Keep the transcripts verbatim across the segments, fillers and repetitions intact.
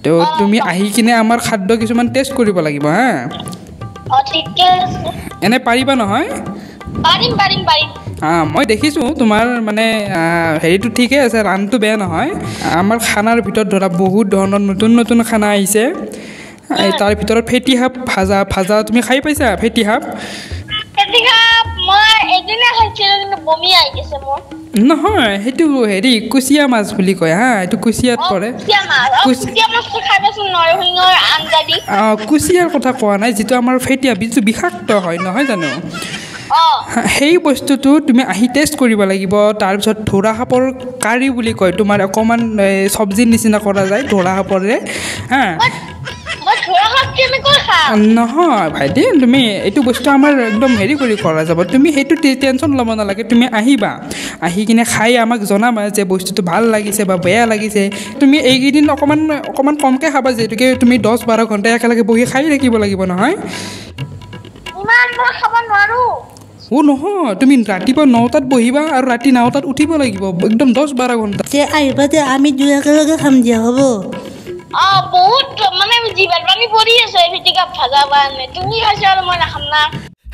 তো তুমি আহি কিনে আমাৰ খাদ্য কিছুমান টেষ্ট কৰিব লাগিব হা অ ঠিক আছে এনে পাৰিবা নহয় পাৰিম পাৰিম পাৰিম আ মই দেখিছো তোমাৰ মানে হেৰিটো ঠিকে আছে ৰানটো বেয়া নহয় আমাৰ খানাৰ ভিতৰত ধৰা বহুত ধৰণৰ নতুন নতুন খানা আহিছে তাৰ ভিতৰত ফেটি হাব ভাজা ভাজা তুমি খাই পাইছা ফেটি হাব ফেটি হাব মই এদিনে খাইছিলো কিন্তু বমি আহি গৈছে মোৰ নহয় হেতু হেৰি কুচিয়া মাছ বুলি কয় হা এটো কুচিয়াত পৰে কুচিয়া মাছ কুচিয়া মাছ খাইবাচোন নৰসিংহৰ আঞ্জা দি আ কুচিয়াৰ কথা কোৱা নাই যেটো আমাৰ ফেটি হাব যেটো বিষাক্ত হয় নহয় জানো সেই বস্তুটো তুমি আহি টেষ্ট কৰিব লাগিব তাৰ পিছত ধৰা হাপৰ কাৰি বুলি কয় তোমাৰ অকমান সবজিৰ নিচিনা কৰা যায় ধৰা হাপৰে হা মই ধৰা হাপ কেনেকৈ খাম নহয় ভাইটি তুমি এইটো বস্তু আমাৰ একদম হেৰি কৰি কৰা যাব তুমি সেইটো টেনচন ল'ব নালাগে তুমি আহিবা আহি কিনে খাই আমাক জনাবা যে বস্তুটো ভাল লাগিছে বা বেয়া লাগিছে তুমি এইকেইদিন অকমান অকমান কমকে খাবা যেতুকে তুমি দহ বাৰ ঘণ্টা একেলগে বহি খাই থাকিব লাগিব নহয় ইমান মই খাব নোৱাৰো ও নহয় তুমি ৰাতিপুৱা নটাত বহিবা আৰু ৰাতি নটাত উঠিব লাগিব একদম দহ বাৰ ঘণ্টা যে আহিবা যে আমি দুই একেলগে খাম দিয়া হ'ব অ বহুত মানে জিভাৰ পানী পৰি আছে ফেটিকা ভাজা বানে তুমি খাইছা আৰু মই নাখাম না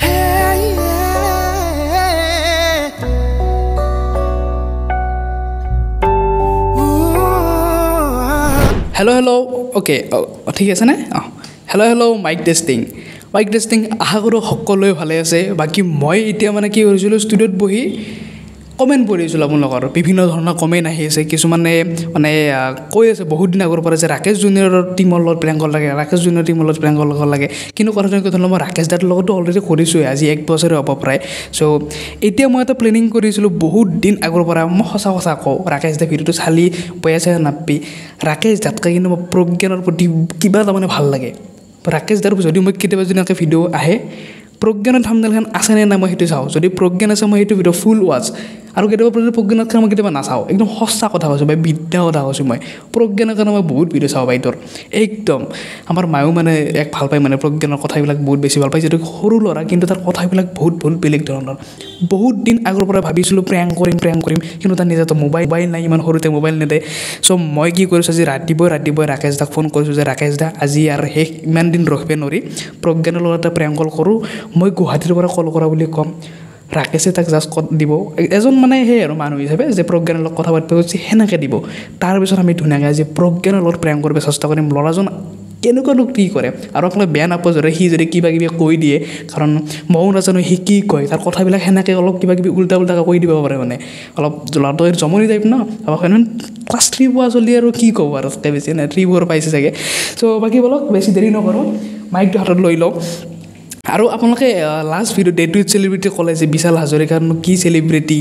হেল্ল' হেল্ল' অ'কে ঠিক আছে নে অঁ hello' hello' mike testing mike testing আশা কৰোঁ সকলোৱে ভালে আছে বাকী মই এতিয়া মানে কি কৰিছিলোঁ ষ্টুডিঅ'ত বহি কমেণ্ট পঢ়িছিলোঁ আপোনালোকৰ বিভিন্ন ধৰণৰ কমেণ্ট আহি আছে কিছুমানে মানে কৈ আছে বহুত দিন আগৰ পৰা যে ৰাকেশ জুনিয়ৰৰ টিমৰ লগত প্ৰিয়ংকৰ লাগে ৰাকেশ জুনিয়ৰ টিমৰ লগত প্ৰিয়ংকৰ লগত লাগে কিন্তু কথাটো কি ধৰণৰ মই ৰাকেশ দাৰ লগতো অলৰেডি কৰিছোঁৱে আজি এক বছৰে হ'ব প্ৰায় চ' এতিয়া মই এটা প্লেনিং কৰিছিলোঁ বহুত দিন আগৰ পৰা মই সঁচা সঁচা কওঁ ৰাকেশ দা ভিডিঅ'টো চালি পয়া চাই নাপি ৰাকেশ দাতকৈ কিন্তু মই প্ৰজ্ঞানৰ প্ৰতি কিবা তাৰমানে ভাল লাগে ৰাকেশ দাৰ যদি মই কেতিয়াবা যদি এনেকৈ ভিডিঅ' আহে প্ৰজ্ঞানৰ থাম্বনেইলখন আছেনে নাই মই সেইটো চাওঁ যদি প্ৰজ্ঞান আছে মই সেইটো ভিডিঅ' ফুল ৱাচ আৰু কেতিয়াবা প্ৰজ্ঞানৰ কাৰণে মই কেতিয়াবা নাচাওঁ একদম সঁচা কথা কৈছোঁ বা বিদ্যা কথা কৈছোঁ মই প্ৰজ্ঞানৰ কাৰণে মই বহুত ভিডিঅ' চাওঁ বাইদেউৰ একদম আমাৰ মায়েও মানে এক ভাল পায় মানে প্ৰজ্ঞানৰ কথাবিলাক বহুত বেছি ভাল পায় যিটো সৰু ল'ৰা কিন্তু তাৰ কথাবিলাক বহুত বহুত বেলেগ ধৰণৰ বহুত দিন আগৰ পৰা ভাবিছিলোঁ প্ৰেংক কৰিম প্ৰেংক কৰিম কিন্তু তাৰ নিজেতো মোবাইল মোবাইল নাই ইমান সৰুতে মোবাইল নেদেয় চ' মই কি কৰিছোঁ আজি ৰাতিপুৱাই ৰাতিপুৱাই ৰাকেশ দাক ফোন কৰিছোঁ যে ৰাকেশ দা আজি আৰু শেষ ইমান দিন ৰখিব নোৱাৰি প্ৰজ্ঞানৰ লগত এটা প্ৰেংক কল কৰোঁ মই গুৱাহাটীৰ পৰা কল কৰা বুলি ক'ম ৰাকেশে তাক জাষ্ট কল দিব এজন মানে সেই আৰু মানুহ হিচাপে যে প্ৰজ্ঞানৰ লগত কথা পাতিব গৈছে সেনেকৈ দিব তাৰপিছত আমি ধুনীয়াকৈ আজি প্ৰজ্ঞানৰ লগত প্ৰেংক কৰিব চেষ্টা কৰিম ল'ৰাজন কেনেকুৱা লোক কি কৰে আৰু আপোনাক বেয়া নাপায় যদি সি যদি কিবা কিবি কৈ দিয়ে কাৰণ ময়ো নাজানো সি কি কয় তাৰ কথাবিলাক সেনেকৈ অলপ কিবা কিবি উল্টা উল্টাকৈ কৈ দিব পাৰে মানে অলপ ল'ৰাটো জমনি টাইপ ন ক্লাছ থ্ৰী পোৱা চলি আৰু কি ক'ব আৰু তাতে বেছি নাই থ্ৰী ফ'ৰ পাইছে চাগে চ' বাকী বলক বেছি দেৰি নকৰোঁ মাইকটো হাতত লৈ লওক আৰু আপোনালোকে last video' day two celebrity ক'লে যে বিশাল হাজৰিকাৰনো কি চেলিব্ৰিটি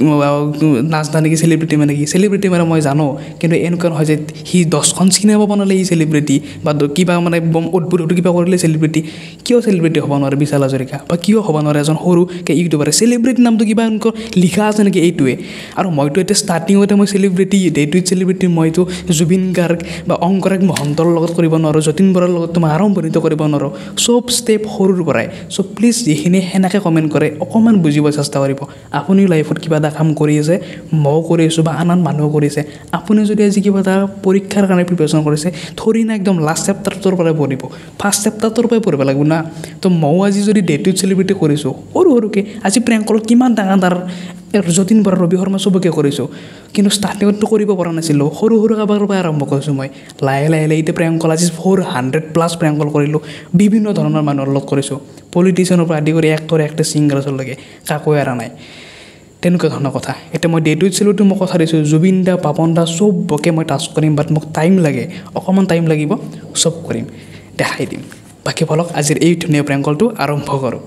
নাচ না নেকি চেলিব্ৰিটি মানে কি চেলিব্ৰিটি মানে মই জানো কিন্তু এনেকুৱা নহয় যে সি দহখন চিনেমা বনালে সি চেলিব্ৰিটি বা কিবা মানে বম উদ্ভুত কিবা কৰিলে চেলিব্ৰিটি কিয় চেলিব্ৰিটি হ'ব নোৱাৰে বিশাল হাজৰিকা বা কিয় হ'ব নোৱাৰে এজন সৰুকৈ ইউটিউবাৰে চেলিব্ৰিটি নামটো কিবা এনেকুৱা লিখা আছে নেকি এইটোৱে আৰু মইতো এতিয়া ষ্টাৰ্টিঙতে মই চেলিব্ৰিটি ডে টু চেলিব্ৰিটি মইতো জুবিন গাৰ্গ বা অংকুৰাগ মহন্তৰ লগত কৰিব নোৱাৰোঁ যতীন বৰাৰ লগত মই আৰম্ভণিত কৰিব নোৱাৰোঁ চব ষ্টেপ সৰুৰ পৰাই চ' প্লিজ যিখিনি সেনেকৈ কমেণ্ট কৰে অকণমান বুজিব চেষ্টা কৰিব আপুনিও লাইফত কিবা এটা কাম কৰি আছে ময়ো কৰি আছোঁ বা আন আন মানুহেও কৰিছে আপুনি যদি আজি কিবা এটা পৰীক্ষাৰ কাৰণে প্ৰিপেৰেশ্যন কৰিছে থৰি না একদম লাষ্ট চেপ্টাৰটোৰ পৰাই পঢ়িব ফাৰ্ষ্ট চেপ্টাৰটোৰ পৰাই পঢ়িব লাগিব না তো ময়ো আজি যদি ডে টু চেলিব্ৰিটি কৰিছোঁ সৰু সৰুকৈ আজি প্ৰেংকলত কিমান ডাঙৰ তাৰ যতীন বৰা ৰবি শৰ্মা চবকে কৰিছোঁ কিন্তু ষ্টাৰ্টিঙততো কৰিব পৰা নাছিলোঁ সৰু সৰু কাৰোবাৰ পৰাই আৰম্ভ কৰিছোঁ মই লাহে লাহে লাহে এতিয়া প্ৰেংকল আজি ফ'ৰ হাণ্ড্ৰেড প্লাছ প্ৰেংকল কৰিলোঁ বিভিন্ন ধৰণৰ মানুহৰ লগত কৰিছোঁ পলিটিচিয়ানৰ পৰা আদি কৰি এক্টৰ এক্ট্ৰেছ ছিংগাৰছলৈকে কাকো এৰা নাই তেনেকুৱা ধৰণৰ কথা এতিয়া মই ডে টু চেলিব্ৰিটি মই কথা দিছোঁ জুবিন দা পাপন দা চবকে মই টাচ কৰিম বাট মোক টাইম লাগে অকণমান টাইম লাগিব চব কৰিম দেখাই দিম বাকী বলক আজিৰ এই ধুনীয়া প্ৰেংকলটো আৰম্ভ কৰোঁ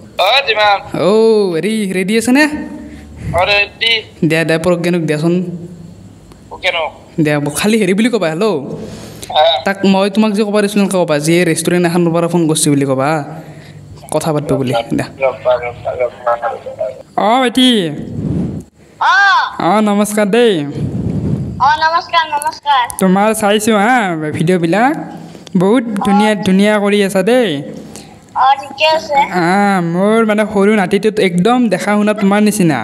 অ' হেৰি ৰেডি আছেনে দিয়া দিয়া প্ৰজ্ঞানক দিয়াচোন দিয়া খালি হেৰি বুলি ক'বা হেল্ল' তাক মই তোমাক যে ক'ব দিছিলোঁ ক'বা যি ৰেষ্টুৰেণ্ট এখনৰ পৰা ফোন কৰিছোঁ বুলি ক'বা কথা পাতিব বুলি দিয়া অঁ ভাইটি অঁ নমস্কাৰ দেই তোমাৰ চাইছোঁ হা ভিডিঅ'বিলাক বহুত ধুনীয়া ধুনীয়া কৰি আছা দেই মোৰ মানে সৰু নাতিটোত একদম দেখা শুনা তোমাৰ নিচিনা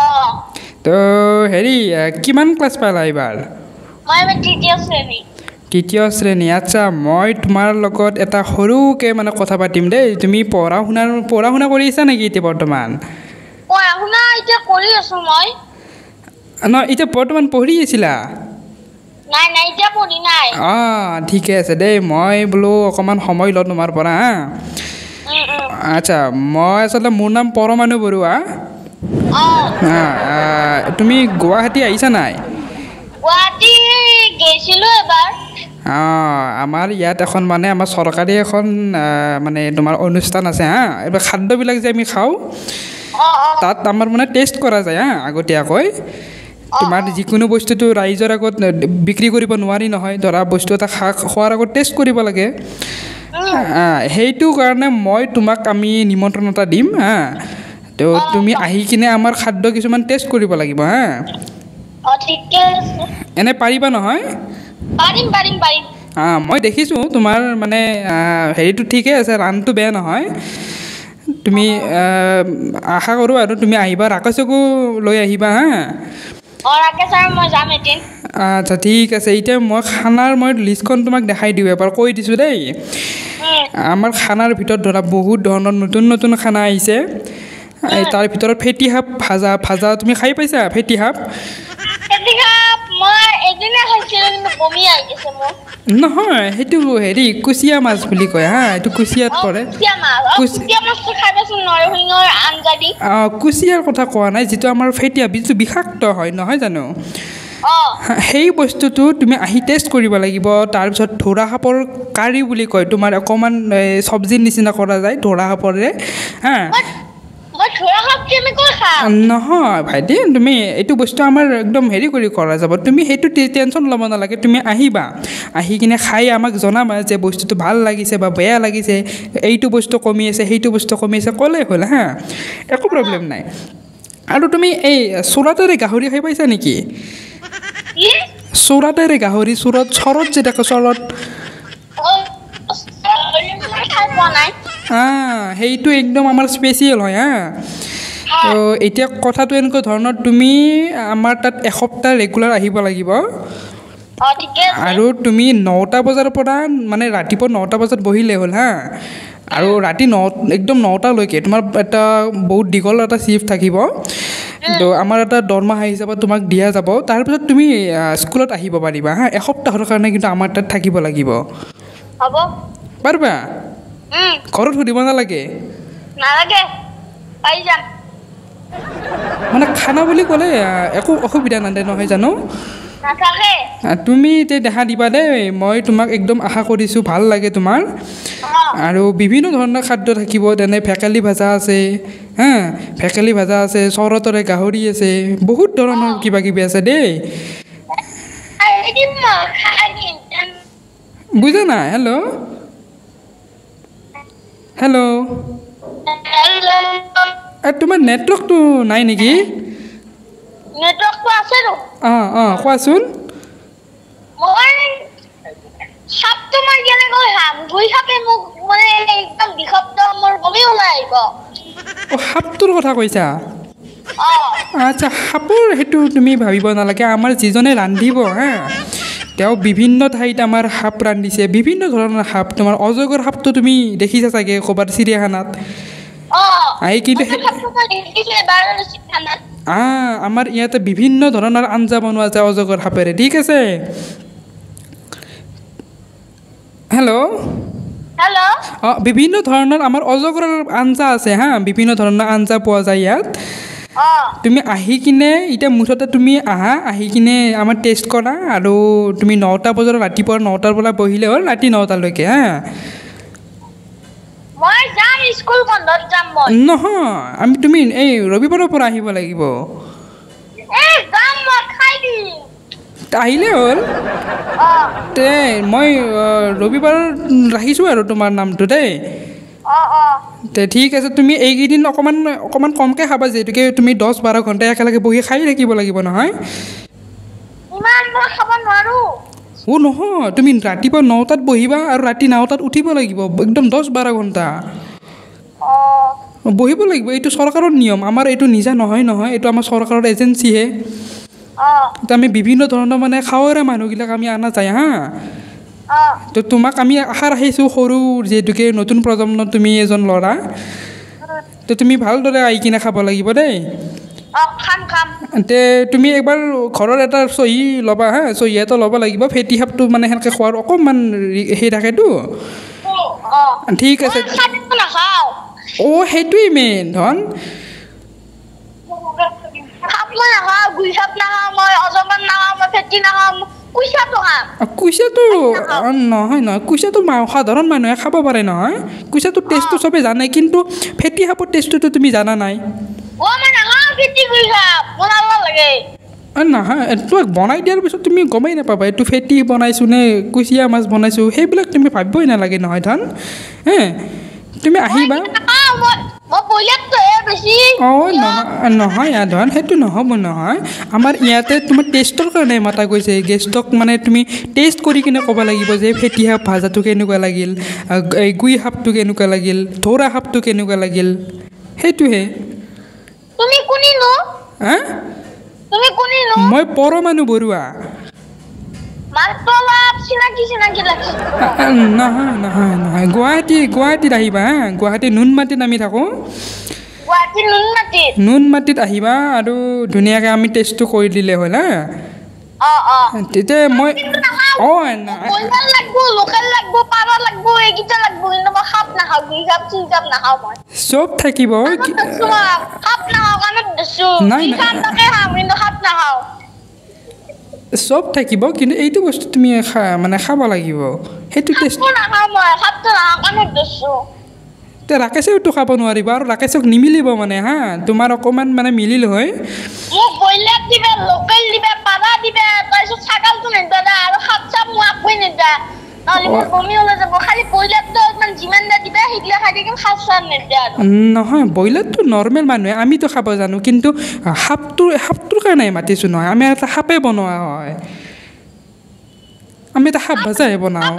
তো হেৰি কিমান ক্লাছ পালা এইবাৰ তৃতীয় শ্ৰেণী আচ্ছা মই তোমাৰ লগত এটা সৰুকে মানে কথা পাতিম দেই তুমি পঢ়া শুনা পঢ়া শুনা কৰি আছা নেকি এতিয়া বৰ্তমান পঢ়া শুনা এতিয়া কৰি আছো মই ন এতিয়া বৰ্তমান পঢ়ি আছিলা নাই নাই এতিয়া পঢ়ি নাই আ ঠিকে আছে দেই মই বোলো অকমান সময় ল তোমাৰ পৰা হা আচ্ছা মই আসলে মোৰ নাম পৰমানু বৰুৱা তুমি গুৱাহাটী আহিছা নাই গুৱাহাটী গৈছিলো এবাৰ আমাৰ ইয়াত এখন মানে আমাৰ চৰকাৰী এখন মানে তোমাৰ অনুষ্ঠান আছে হা এইবোৰ খাদ্যবিলাক যে আমি খাওঁ তাত আমাৰ মানে টেষ্ট কৰা যায় হা আগতীয়াকৈ তোমাৰ যিকোনো বস্তুটো ৰাইজৰ আগত বিক্ৰী কৰিব নোৱাৰি নহয় ধৰা বস্তু এটা খা খোৱাৰ আগত টেষ্ট কৰিব লাগে সেইটো কাৰণে মই তোমাক আমি নিমন্ত্ৰণ এটা দিম হা তো তুমি আহি কিনে আমাৰ খাদ্য কিছুমান টেষ্ট কৰিব লাগিব হা অ ঠিকে আছে এনে পাৰিবা নহয় পাৰিম পাৰিম পাৰিম আ মই দেখিছো তোমাৰ মানে হেৰিটো ঠিকে আছে ৰানটো বেয়া নহয় তুমি আশা কৰো আৰু তুমি আহিবা ৰাকেশকো লৈ আহিবা হা অ ৰাকেশ আৰু মই যাম এদিন আচ্ছা ঠিক আছে এতিয়া মই খানাৰ মই লিষ্টখন তোমাক দেখাই দিওঁ এবাৰ কৈ দিছোঁ দেই আমাৰ খানাৰ ভিতৰত ধৰা বহুত ধৰণৰ নতুন নতুন খানা আহিছে তাৰ ভিতৰত ফেটি সাপ ভাজা ভাজা তুমি খাই পাইছা ফেটি সাপ ফেটি সাপ মই এদিনে খাইছিলোঁ কিন্তু বমি আহি গৈছে মোৰ নহয় সেইটো হেৰি কুচিয়া মাছ বুলি কয় হা এইটো কুচিয়াত পৰে কুচিয়া মাছ কুচিয়া মাছটো খাই পাইছোঁ নৰসিংহৰ আঞ্জা দি কুচিয়াৰ কথা কোৱা নাই যিটো আমাৰ ফেটি সাপ যিটো বিষাক্ত হয় নহয় জানো সেই বস্তুটো তুমি আহি টেষ্ট কৰিব লাগিব তাৰপিছত ধৰা সাপৰ কাৰী বুলি কয় তোমাৰ অকণমান চব্জিৰ নিচিনা কৰা যায় ধৰা সাপৰে হা নহয় ভাইটি তুমি এইটো বস্তু আমাৰ একদম হেৰি কৰি কৰা যাব তুমি সেইটো টেনশ্যন ল'ব নালাগে তুমি আহিবা আহি কিনে খাই আমাক জনাবা যে বস্তুটো ভাল লাগিছে বা বেয়া লাগিছে এইটো বস্তু কমি আছে সেইটো বস্তু কমি আছে ক'লেই হ'ল হা একো প্ৰব্লেম নাই আৰু তুমি এই চোৰাতেৰে গাহৰি খাই পাইছা নেকি চোৰাতেৰে গাহৰি চোৰত চৰত যে দেখো চৰত সেইটো একদম আমাৰ স্পেচিয়েল হয় হা তো এতিয়া কথাটো এনেকুৱা ধৰণৰ তুমি আমাৰ তাত এসপ্তাহ ৰেগুলাৰ আহিব লাগিব আৰু তুমি নটা বজাৰ পৰা মানে ৰাতিপুৱা নটা বজাত বহিলে হ'ল হা আৰু ৰাতি ন একদম নটালৈকে তোমাৰ এটা বহুত দীঘল এটা চিফ্ট থাকিব তো আমাৰ এটা দৰমহা হিচাপত তোমাক দিয়া যাব তাৰপিছত তুমি স্কুলত আহিব পাৰিবা হা এসপ্তাহৰ কাৰণে কিন্তু আমাৰ তাত থাকিব লাগিব হ'ব পাৰিবা ঘৰত সুধিব নালাগে নালাগে পাই যাম মানে খানা বুলি ক'লে একো অসুবিধা নাথাকে নহয় জানো নাথাকে তুমি এতিয়া দেখা দিবা দেই মই তোমাক একদম আশা কৰিছোঁ ভাল লাগে তোমাৰ আৰু বিভিন্ন ধৰণৰ খাদ্য থাকিব যেনে ভেকালি ভাজা আছে হা ভেকালি ভাজা আছে চৰতৰে গাহৰি আছে বহুত ধৰণৰ কিবা কিবি আছে দেই বুজা নাই হেল্ল' হেল্ল' তোমাৰ নেটৱৰ্কটো নাই নেকি নেটৱৰ্কটো আছে নো অঁ অঁ কোৱাচোন মই সাপটো মই কেনেকৈ খাম গুই সাপে মোক মানে একদম বিষাক্ত মোৰ বমি ওলাই আহিব অঁ সাপটোৰ কথা কৈছা আচ্ছা সাপৰ সেইটো তুমি ভাবিব নালাগে আমাৰ যিজনে ৰান্ধিব হা তেওঁ বিভিন্ন ঠাইত আমাৰ সাপ ৰান্ধিছে বিভিন্ন ধৰণৰ সাপ তোমাৰ অজগৰ সাপটো তুমি দেখিছা চাগে ক'ৰবাত চিৰিয়াখানাত আহি কিন্তু আমাৰ ইয়াতে বিভিন্ন ধৰণৰ আঞ্জা বনোৱা যায় অজগৰ সাপেৰে ঠিক আছে হেল্ল' হেল্ল' অঁ বিভিন্ন ধৰণৰ আমাৰ অজগৰৰ আঞ্জা আছে হা বিভিন্ন ধৰণৰ আঞ্জা পোৱা যায় ইয়াত তুমি আহি কিনে এতিয়া মুঠতে তুমি আহা আহি কিনে আমাৰ টেষ্ট কৰা আৰু তুমি নটা বজাত ৰাতিপুৱা নটাৰ পৰা বহিলে হ'ল ৰাতি নটালৈকে হা মই যাম স্কুল বন্ধত যাম মই নহয় আমি তুমি এই ৰবিবাৰৰ পৰা আহিব লাগিব এই যাম মই খাই দিম আহিলে হ'ল তে মই ৰবিবাৰ ৰাখিছোঁ আৰু তোমাৰ নামটো দেই তে ঠিক আছে তুমি এইকেইদিন অকণমান অকণমান কমকৈ খাবা যিহেতুকে তুমি দহ বাৰ ঘণ্টা একেলগে বহি খাই থাকিব লাগিব নহয় ইমান মই খাব নোৱাৰোঁ অ' নহয় তুমি ৰাতিপুৱা নটাত বহিবা আৰু ৰাতি নটাত উঠিব লাগিব একদম দহ বাৰ ঘণ্টা বহিব লাগিব এইটো চৰকাৰৰ নিয়ম আমাৰ এইটো নিজা নহয় নহয় এইটো আমাৰ চৰকাৰৰ এজেঞ্চিহে তো আমি বিভিন্ন ধৰণৰ মানে খাৱৰে মানুহবিলাক আমি অনা যায় হা তো তোমাক আমি আশা ৰাখিছোঁ সৰু যিহেতুকে নতুন প্ৰজন্মৰ তুমি এজন ল'ৰা তো তুমি ভালদৰে আহি কিনে খাব লাগিব দেই তে তুমি একবাৰ ঘৰৰ এটা চহী ল'বা হা চহী এটা ল'ব লাগিব ফেটি সাপটো মানে সেনেকৈ খোৱাৰ অকণমান সেই থাকেতো ঠিক আছে অ' সেইটোৱেই মেইন ধন কুচিয়াটো নহয় নহয় কুচিয়াটো সাধাৰণ মানুহে খাব পাৰে নহয় কুচিয়াটো টেষ্টটো চবে জানে কিন্তু ফেটি সাপৰ টেষ্টটোতো তুমি জানা নাই নহয় তোমাক বনাই দিয়াৰ পিছত তুমি গমেই নাপাবা এইটো ফেটি বনাইছোঁ নে কুচিয়া মাছ বনাইছোঁ সেইবিলাক তুমি ভাবিবই নালাগে নহয় ধন হে তুমি আহিবা অঁ নহয় ধন সেইটো নহ'ব নহয় আমাৰ ইয়াতে তোমাৰ টেষ্টৰ কাৰণে মাতা গৈছে গেষ্টক মানে তুমি টেষ্ট কৰি কিনে ক'ব লাগিব যে ফেটি সাপ ভাজাটো কেনেকুৱা লাগিল এই গুই সাপটো কেনেকুৱা লাগিল ধৌৰা সাপটো কেনেকুৱা লাগিল সেইটোহে মই পৰমাণু বৰুৱা নহয় নহয় নহয় গুৱাহাটী গুৱাহাটীত আহিবা হা গুৱাহাটী নুনমাটিত আমি থাকোঁ নুনমাটিত আহিবা আৰু ধুনীয়াকৈ আমি টেষ্টটো কৰি দিলে হ'ল হা তেতিয়া মই অঁ চব থাকিব নাই চব থাকিব কিন্তু এইটো বস্তু তুমি মানে খাব লাগিব সেইটো টেষ্ট তে ৰাকেশেওতো খাব নোৱাৰিব আৰু ৰাকেশক নিমিলিব মানে হা তোমাৰ অকণমান মানে মিলিল হয় নহয় ব্ৰইলাৰটো নৰ্মেল মানুহে আমিতো খাব জানো কিন্তু সাপটো সাপটোৰ কাৰণে মাতিছোঁ নহয় আমি এটা সাপে বনোৱা হয় আমি এটা সাপ ভাজাহে বনাওঁ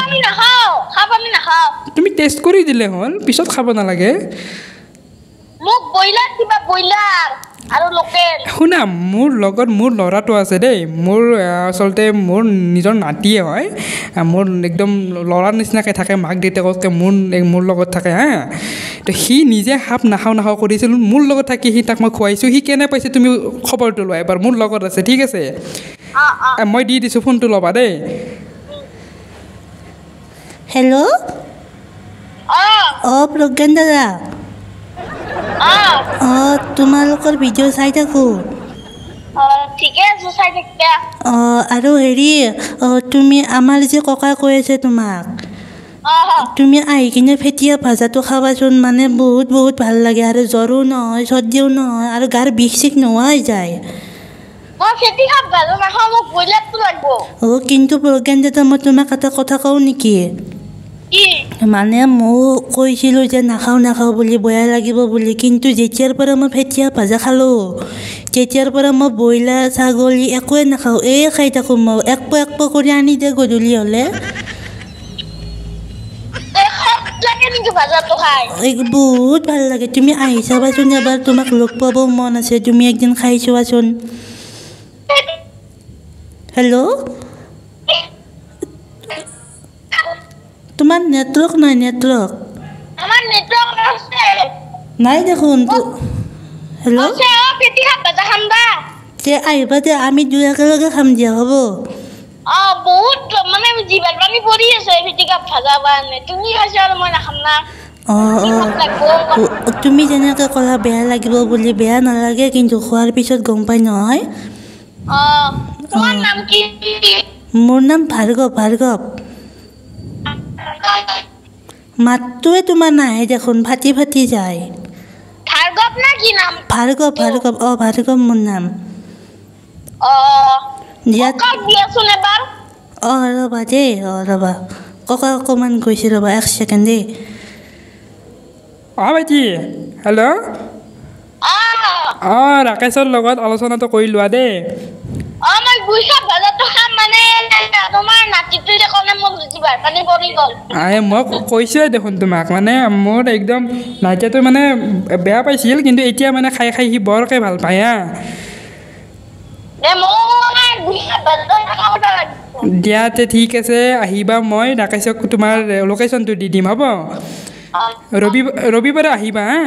তুমি টেষ্ট কৰি দিলে হ'ল পিছত খাব নালাগে শুনা মোৰ লগত মোৰ ল'ৰাটো আছে দেই মোৰ আচলতে মোৰ নিজৰ নাতিয়ে হয় মোৰ একদম ল'ৰাৰ নিচিনাকৈ থাকে মাক দেউতাকতকৈ মোৰ মোৰ লগত থাকে হা তো সি নিজে সাপ নাখাওঁ নাখাওঁ কৰিছিল মোৰ লগত থাকি সি তাক মই খুৱাইছোঁ সি কেনে পাইছে তুমি খবৰটো লোৱা এবাৰ মোৰ লগত আছে ঠিক আছে মই দি দিছোঁ ফোনটো ল'বা দেই হেল্ল' অঁ প্ৰজ্ঞান দাদা অঁ তোমালোকৰ ভিডিঅ' চাই থাকোঁ অঁ আৰু হেৰি তুমি আমাৰ যে ককা কৈ আছে তোমাক তুমি আহি কিনে ফেটিয়া ভাজাটো খাবাচোন মানে বহুত বহুত ভাল লাগে আৰু জ্বৰো নহয় চৰ্দিও নহয় আৰু গাৰ বিষ চিষ নোহোৱা হৈ যায় অঁ কিন্তু প্ৰজ্ঞান দাদা মই তোমাক এটা কথা কওঁ নেকি মানে মই কৈছিলোঁ যে নাখাওঁ নাখাওঁ বুলি বেয়া লাগিব বুলি কিন্তু যেতিয়াৰ পৰা মই ফেটিয়া ভাজা খালোঁ তেতিয়াৰ পৰা মই ব্ৰইলাৰ ছাগলী একোৱে নাখাওঁ এই খাই থাকোঁ মই এক পো এক পো কৰি আনি দিয়ে গধূলি হ'লে বহুত ভাল লাগে তুমি আহি চাবাচোন এবাৰ তোমাক লগ পাব মন আছে তুমি একদিন খাই চোৱাচোন হেল্ল' তোমাৰ নেটৱৰ্ক নাই নেটৱৰ্ক নাই দেখোন হেল্ল' তে আহিবা দে আমি দুই একেলগে খাম দিয়া হ'ব তুমি যেনেকৈ ক'লা বেয়া লাগিব বুলি বেয়া নালাগে কিন্তু খোৱাৰ পিছত গম পাই নহয় মোৰ নাম ভাৰ্গৱ ভাৰ্গৱ মাতটোৱে তোমাৰ নাহে দেখোন ফাটি ফাটি যায় ভাৰ্গৱ ভাৰ্গৱ অঁ ভাৰ্গৱ মোৰ নাম অঁ ৰ'বা দেই অঁ ৰ'বা ককা অকণমান গৈছে ৰ'বা এক ছেকেণ্ড দেই অঁ ভাইটি হেল্ল' অঁ ৰাকেশৰ লগত আলোচনাটো কৰি লোৱা দেই মই কৈছোঁৱে দেখোন তোমাক মানে মোৰ একদম নাইকিয়াটো মানে বেয়া পাইছিল কিন্তু এতিয়া মানে খাই খাই সি বৰকৈ ভাল পায় হা দিয়াতে ঠিক আছে আহিবা মই ৰাকেশক তোমাৰ লোকেশ্যনটো দি দিম হ'ব ৰবি ৰবিবাৰে আহিবা হা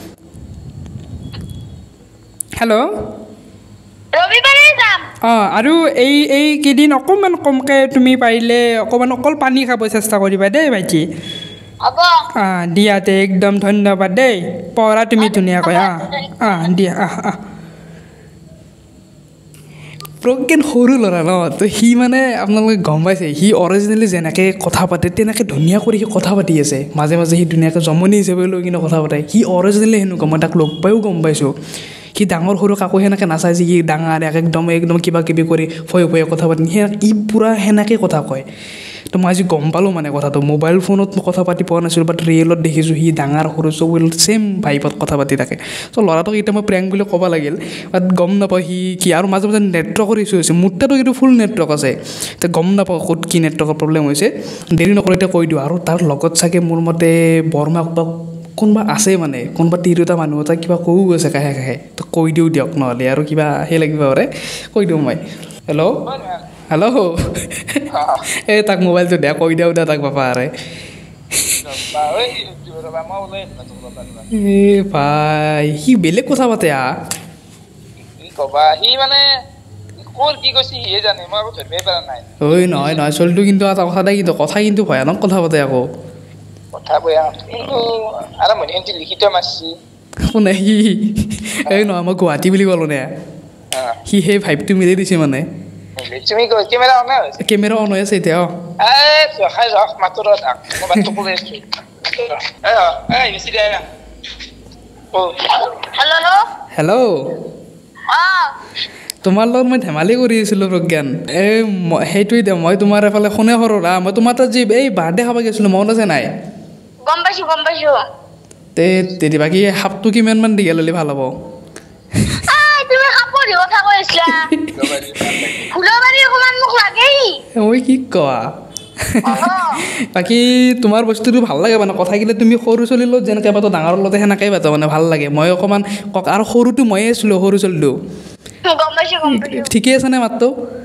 হেল্ল' ৰবিবাৰে যাম অঁ আৰু এই এই কেইদিন অকণমান কমকৈ তুমি পাৰিলে অকণমান অকল পানী খাব চেষ্টা কৰিবা দেই ভাইটি হ'ব অঁ দিয়াতে একদম ধন্যবাদ দেই পঢ়া তুমি ধুনীয়াকৈ অঁ অঁ দিয়া আহ আহ প্ৰজ্ঞান সৰু ল'ৰা ন তো সি মানে আপোনালোকে গম পাইছে সি অৰিজিনেলি যেনেকৈ কথা পাতে তেনেকৈ ধুনীয়া কৰি সি কথা পাতি আছে মাজে মাজে সি ধুনীয়াকৈ জমনি হিচাপে লৈ কিনে কথা পাতে সি অৰিজিনেলি সেনেকুৱা মই তাক লগ পায়ো গম পাইছোঁ সি ডাঙৰ সৰু কাকো সেনেকৈ নাচাই যে সি ডাঙৰ একদম একদম কিবা কিবি কৰি ফয়ে ফয়ে কথা পাতি সি ই পূৰা সেনেকৈ কথা কয় তো মই আজি গম পালোঁ মানে কথাটো মোবাইল ফোনত কথা পাতি পোৱা নাছিলোঁ বাট ৰিয়েলত দেখিছোঁ সি ডাঙৰ সৰু চব ছেইম ভাইবত কথা পাতি থাকে চ' ল'ৰাটোক এতিয়া মই প্ৰেংক বুলি ক'ব লাগিল বাট গম নাপাওঁ সি কি আৰু মাজে মাজে নেটৱৰ্কৰ ইছ্যু হৈছে মোৰ তাতো কিন্তু ফুল নেটৱৰ্ক আছে এতিয়া গম নাপাওঁ ক'ত কি নেটৱৰ্কৰ প্ৰব্লেম হৈছে দেৰি নকৰি এতিয়া কৈ দিওঁ আৰু তাৰ লগত চাগে মোৰ মতে বৰমাক বা কোনোবা আছে মানে কোনোবা তিৰোতা মানুহ এটা কিবা কৈও আছে কাষে কাষে তো কৈ দিওঁ দিয়ক নহ'লে আৰু কিবা সেই লাগিব পাৰে কৈ দিওঁ মই হেল্ল' হেল্ল' এই তাক মোবাইলটো দিয়া কৈ দিওঁ দে তাক বাপা আৰে এ ভাই সি বেলেগ কথা পাতে আ ঐ নহয় নহয় চলিটো কিন্তু এটা কথা নাই কিন্তু কথা কিন্তু ভয়ানক কথা পাতে আকৌ শুনে সি এই নহয় মই গুৱাহাটী বুলি ক'লো নে সি সেই ভাইবটো মিলাই দিছে মানে কেমেৰা অন হৈ আছে এতিয়া হেল্ল' তোমাৰ লগত মই ধেমালি কৰি আছিলোঁ প্ৰজ্ঞান এই সেইটোৱে দে মই তোমাৰ এফালে শুনে সৰু ৰা মই তোমাৰ তাত যি এই বাৰ্থডে খাব গৈছিলোঁ মনত আছে নাই গম পাইছোঁ গম পাইছোঁ তে তেতিয়া বাকী সাপটো কিমানমান দীঘল হ'লে ভাল হ'ব মই কি কোৱা বাকী তোমাৰ বস্তুটো ভাল লাগে মানে কথাগিলা তুমি সৰু ছোৱালীৰ লগত যেনেকৈ পাতো ডাঙৰৰ লগতে সেনেকৈ পাতো মানে ভাল লাগে মই অকণমান আৰু সৰুটো ময়ে আছিলোঁ সৰু ছোৱালীটো ঠিকে আছে নে মাতটো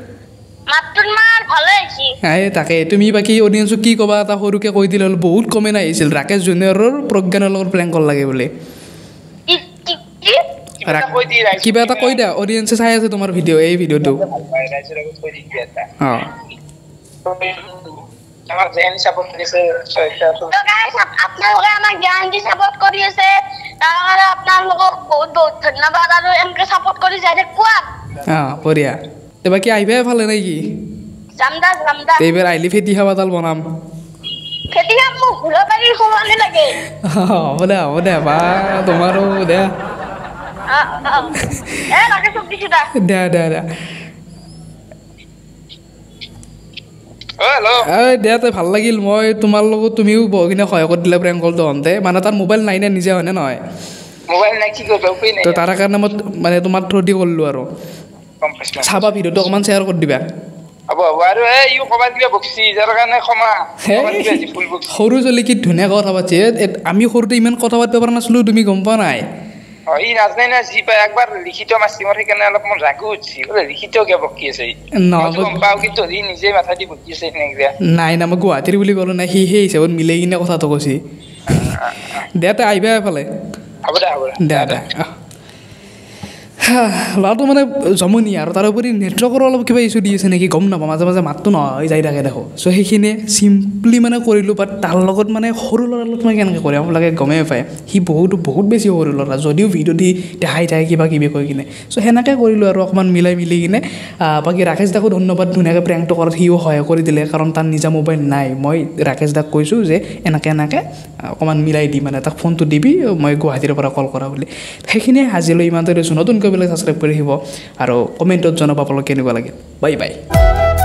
তাকে তুমি বাকী অডিয়েঞ্চক কি ক'বা এটা সৰুকৈ কৈ দিলে হ'ল বহুত কমেণ্ট আহিছিল ৰাকেশ জুনিয়ৰৰ প্ৰজ্ঞানৰ লগত প্লেং কল লাগে বুলি কিবা এটা কৈ দিয়া অডিয়েঞ্চে চাই আছে তোমাৰ ভিডিঅ' এই ভিডিঅ'টো অঁ অঁ বঢ়িয়া বাকী আহিবাই ভালে নে কি এইবাৰ আহিলে ফেটি খাবা তাল বনাম হ'ব দে হ'ব দে বা তোমাৰো দে দে দে দে দে তই ভাল লাগিল মই তোমাৰ লগত তুমিও বহু কিনে সহায় কৰি দিলা প্ৰেংক কলটো হওঁতে মানে তাৰ মোবাইল নাই নে নিজে হয়নে নহয় তো তাৰ কাৰণে মই মানে তোমাৰ থ্ৰু দি কৰিলোঁ আৰু চাবা ভিডিঅ'টো অকণমান শ্বেয়াৰ কৰি দিবা সৰু ছোৱালী কি ধুনীয়া কথা পাতিছে আমি সৰুতে ইমান কথা পাতিব পৰা নাছিলোঁ তুমি গম পোৱা নাই নাই না মই গুৱাহাটীৰ বুলি ক'লো নাই সি সেই হিচাপত মিলাই কিনে কথাটো কৈছে দে তই আহিবা এফালে দে দে ল'ৰাটো মানে জমনি আৰু তাৰোপৰি নেটৱৰ্কৰ অলপ কিবা ইছ্যু দি আছে নেকি গম নাপাওঁ মাজে মাজে মাতটো নহয় যাই থাকে দেখোঁ চ' সেইখিনিয়ে চিম্পলি মানে কৰিলোঁ বাট তাৰ লগত মানে সৰু ল'ৰাৰ লগত মই কেনেকৈ কৰিম আপোনালোকে গমেই পায় সি বহুত বহুত বেছি সৰু ল'ৰা যদিও ভিডিঅ' দি দেখাই থাকে কিবা কিবি কৈ কিনে চ' সেনেকৈ কৰিলোঁ আৰু অকণমান মিলাই মিলি কিনে বাকী ৰাকেশ দাকো ধন্যবাদ ধুনীয়াকৈ প্ৰেংকটো কৰাত সিও সহায় কৰি দিলে কাৰণ তাৰ নিজা মোবাইল নাই মই ৰাকেশ দাক কৈছোঁ যে এনেকৈ এনেকৈ অকণমান মিলাই দি মানে তাক ফোনটো দিবি মই গুৱাহাটীৰ পৰা কল কৰা বুলি সেইখিনিয়ে আজিলৈ ইমানতে লৈছোঁ নতুনকৈ বেলেগ ছাবস্ক্ৰাইব কৰি আহিব আৰু কমেণ্টত জনাব আপোনালোকে কেনেকুৱা লাগে বাই বাই